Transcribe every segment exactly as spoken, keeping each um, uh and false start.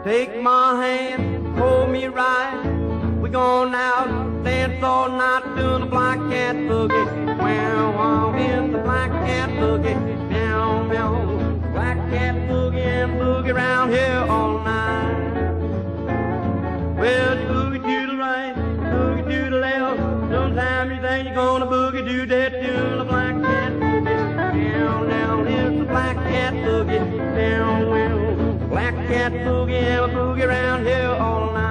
Take my hand, hold me right. We gone out, dance all night, doing the black cat boogie. Wow, wow, in the black cat boogie. Meow, meow, black cat boogie and boogie around here all night. Well, you boogie to the right, boogie to the left. Sometimes you think you're gonna boogie do that, doing the black cat boogie. Down, down, it's the black cat boogie. Down, well, black cat boogie and a boogie around here all night.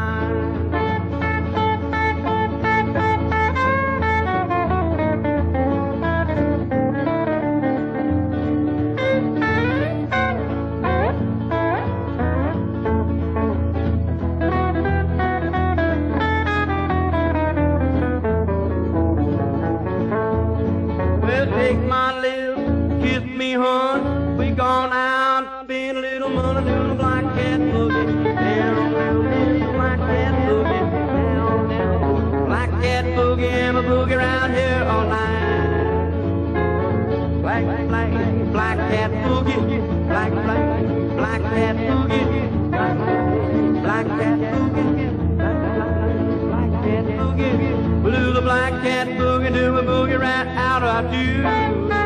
Take my lips, kiss me, hon. We gone out, spend a little money, doing the black cat boogie. Down, down, in the black cat boogie. Down, down, black cat boogie and a boogie around here all night. Black, black, black cat boogie. Black, black, black cat boogie. Black, black cat boogie. Black, black, black cat boogie. We'll do the black cat boogie, do a boogie right out of you.